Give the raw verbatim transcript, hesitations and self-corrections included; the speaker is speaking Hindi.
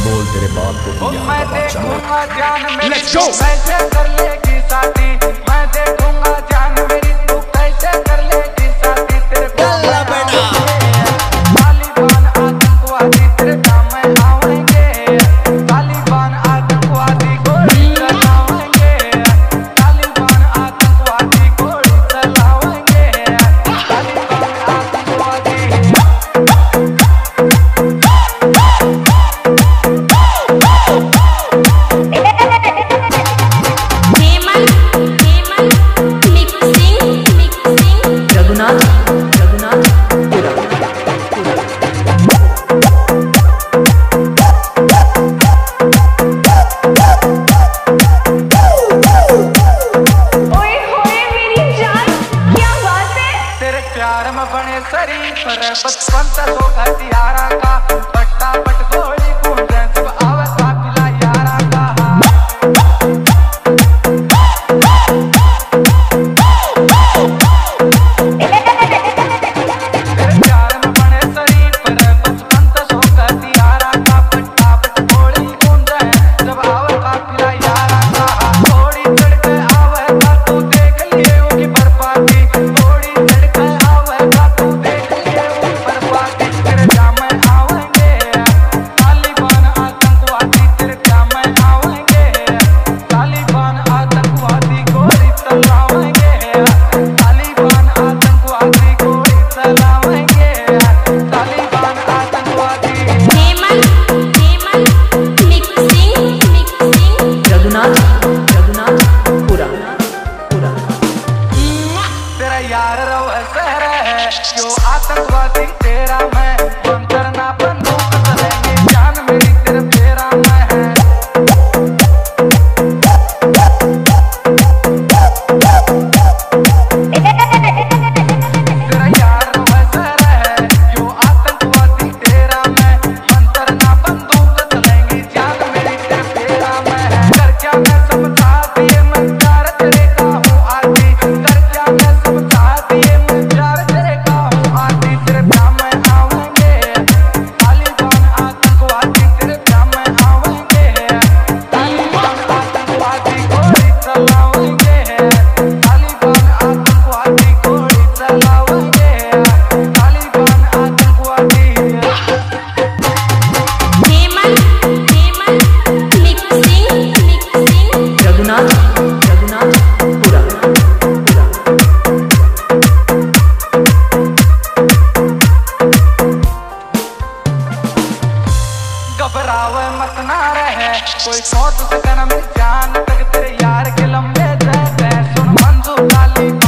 बोल तेरे बाप को दिया मैं देखूंगा जान मेरी Let's go! कैसे कर लेगी शादी। मैं देखूंगा जान मेरी तू कैसे कर लेगी शादी। तेरे गल्ला बेटा तालिबान आतंकवादी तेरे काम में आएंगे। तालिबान आतंकवादी गोली चलाएंगे। तालिबान आतंकवादी गोली चलाएंगे। तालिबान आतंकवादी प्यार में बने शरीफ बचपन से तो हथियारा का पट्टा पट गोली गूंजे सब आवे काफिला यारा का। तेरे प्यार में बने शरीफ बचपन से तो हथियारा का पट्टा पट गोली गूंजे सब आवे काफिला यारा का। थोड़ी चढ़के आवे का तू देख लिए होगी बर्बादी। थोड़ी चढ़के यार रव शहर है क्यों आतंकवादी तेरा मैं बम करना बंदूक चलेंगे जान मेरी तेरे फेरा में है। तेरा यार रव शहर है क्यों आतंकवादी तेरा मैं बम करना बंदूक चलेंगे जान मेरी तेरे फेरा में है। कर क्या मैं समझा दिए मैं प्यार तेरे का हूँ आदि। कर क्या मैं घबरावे मत ना रहे कोई सोच सकन में जान तक तेरे यार के लंबे दे सुन मंजू लाली।